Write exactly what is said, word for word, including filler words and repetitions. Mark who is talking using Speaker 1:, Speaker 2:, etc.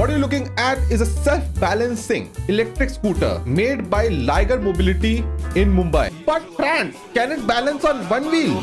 Speaker 1: What you're looking at is a self-balancing electric scooter made by Liger Mobility in Mumbai. But Fran, can it balance on one wheel?